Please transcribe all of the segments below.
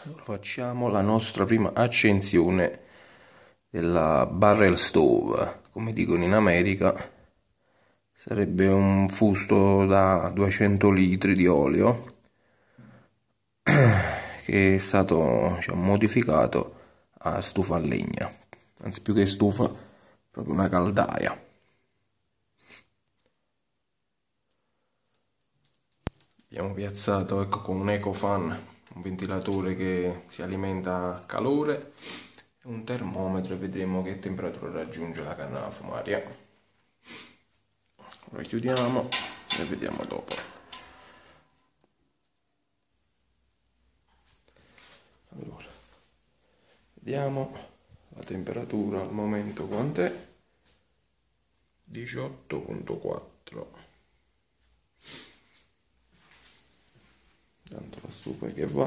Facciamo la nostra prima accensione della barrel stove. Come dicono in America, sarebbe un fusto da 200 litri di olio che è stato, diciamo, modificato a stufa a legna, anzi più che stufa, proprio una caldaia. Abbiamo piazzato, ecco, con un EcoFan, un ventilatore che si alimenta a calore, e un termometro, e vedremo che temperatura raggiunge la canna fumaria. Ora chiudiamo e vediamo dopo. Allora, vediamo la temperatura al momento quant'è. 18.4. Tanto la stufa che va.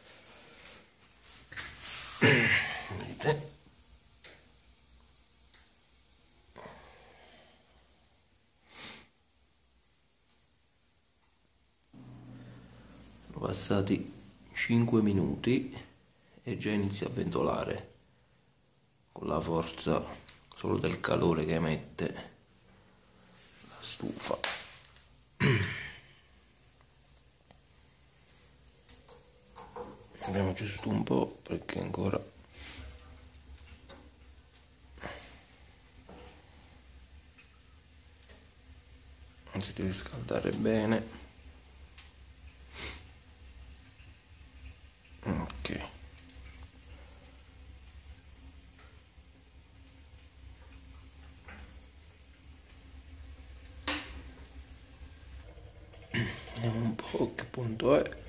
Vedete? Sono passati 5 minuti e già inizia a ventolare con la forza solo del calore che emette la stufa. Apriamo giusto un po' perché ancora non si deve scaldare bene. Ok. Vediamo un po' che punto è.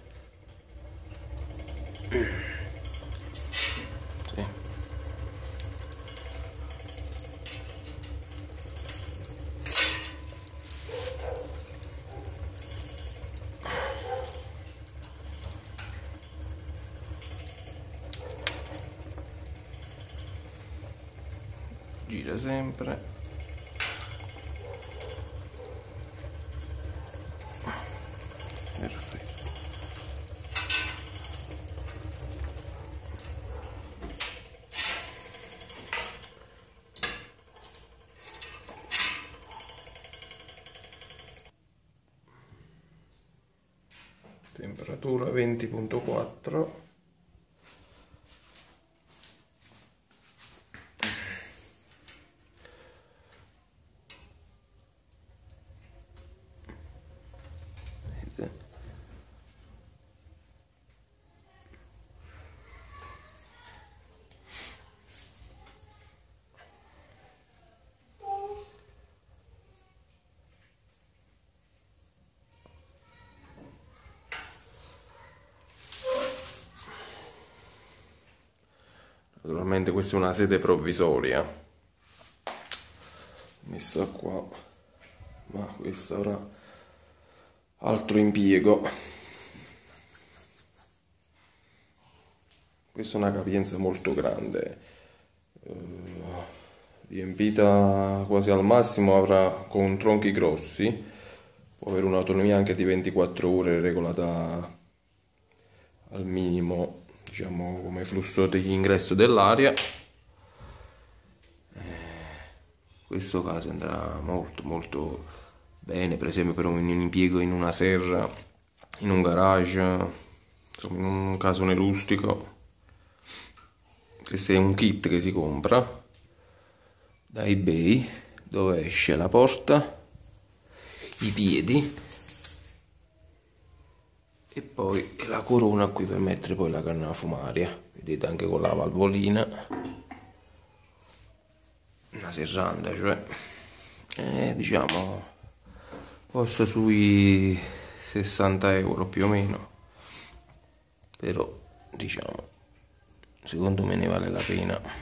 Sì. Gira sempre. Perfetto. Temperatura 20.4. Vedete? Naturalmente questa è una sede provvisoria messa qua, ma questa avrà altro impiego. Questa è una capienza molto grande, riempita quasi al massimo, avrà con tronchi grossi, può avere un'autonomia anche di 24 ore regolata al minimo, diciamo, come flusso di ingresso dell'aria. Questo caso andrà molto bene, per esempio per un impiego in una serra, in un garage, insomma in un casone rustico. Questo è un kit che si compra da eBay, dove esce la porta, i piedi e poi la corona qui per mettere poi la canna fumaria. Vedete, anche con la valvolina, una serranda, cioè diciamo costa sui 60 euro più o meno, però diciamo secondo me ne vale la pena.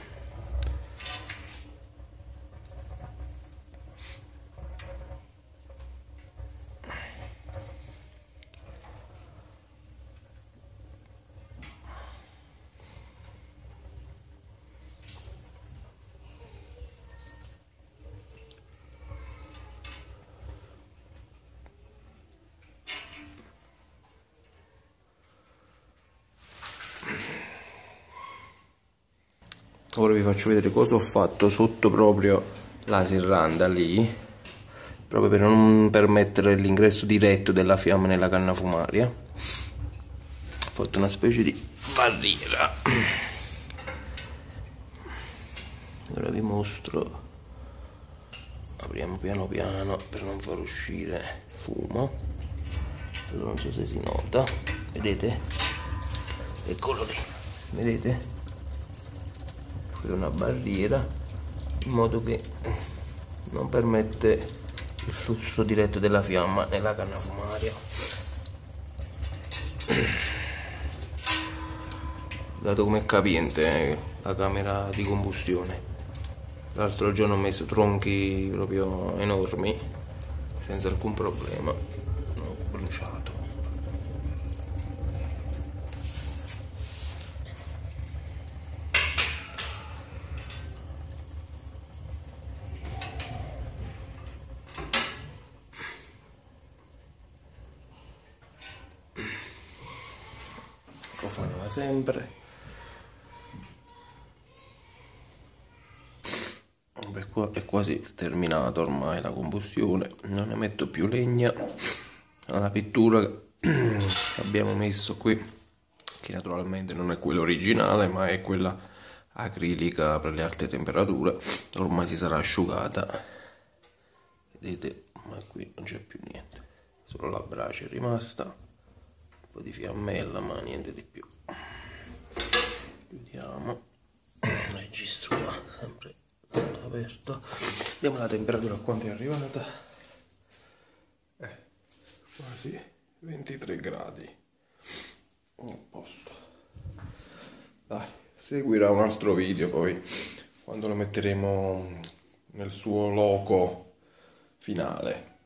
Ora vi faccio vedere cosa ho fatto sotto proprio la serranda lì, proprio per non permettere l'ingresso diretto della fiamma nella canna fumaria. Ho fatto una specie di barriera. Ora vi mostro. Apriamo piano piano per non far uscire fumo. Allora, non so se si nota, vedete? Eccolo lì, vedete? Qui è una barriera in modo che non permette il flusso diretto della fiamma nella canna fumaria. Dato com'è capiente la camera di combustione. L'altro giorno ho messo tronchi proprio enormi senza alcun problema, ho bruciato. Lo fanno sempre. Qua è quasi terminata ormai la combustione, non ne metto più legna. La pittura che abbiamo messo qui, che naturalmente non è quella originale ma è quella acrilica per le alte temperature, ormai si sarà asciugata, vedete, ma qui non c'è più niente, solo la brace è rimasta, un po' di fiammella ma niente di più. Chiudiamo il registro qua, sempre aperto. Vediamo la temperatura a quanto è arrivata. Quasi 23 gradi. A posto. Dai, seguirà un altro video poi quando lo metteremo nel suo loco finale.